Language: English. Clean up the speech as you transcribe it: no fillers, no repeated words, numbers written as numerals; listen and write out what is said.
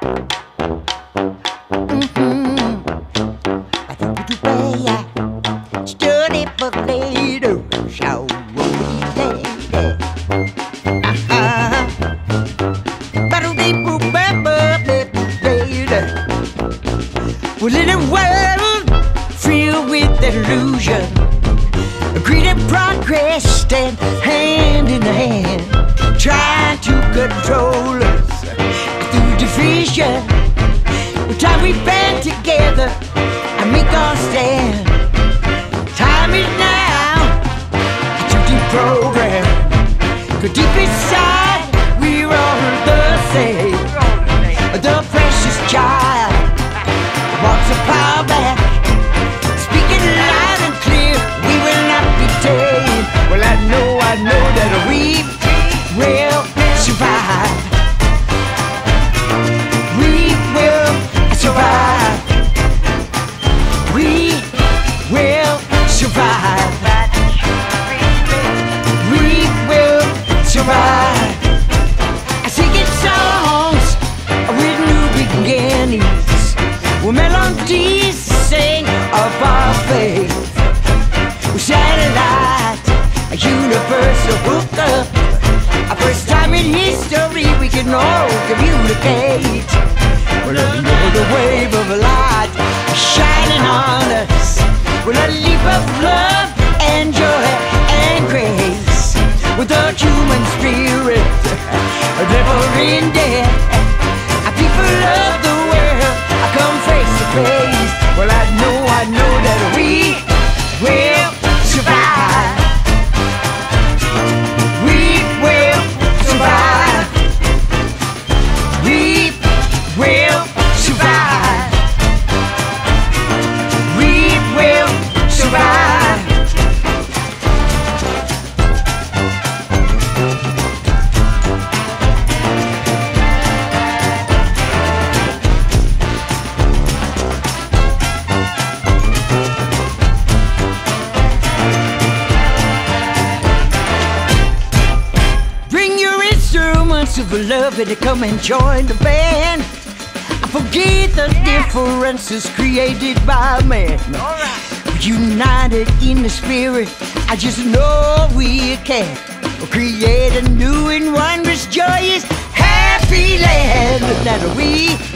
Study for later, shall we lady? Well, in a world filled with illusion, greed and progress stand hand in hand, trying to control us through division. Time we band together and make our stand. Time is now to deprogram. 'Cause deep inside we're all the same. The precious child wants a power back. Speaking loud and clear, we will not be tamed. Well, I know that we will survive. We will survive. We will survive. We will survive. I sing songs with new beginnings, with melodies sing of our faith. With satellite, a universal hookup. Our first time in history we can all communicate. Well, another wave of light shining on us. Well, a leap of love and joy and grace. With the human spirit, never ending. People of the world, I come face to face. Well, I know that we will survive. We will survive. We will survive. We will survive. Of love and come and join the band. I forget the differences created by man. United in the spirit, I just know we can create a new and wondrous, joyous, happy land that we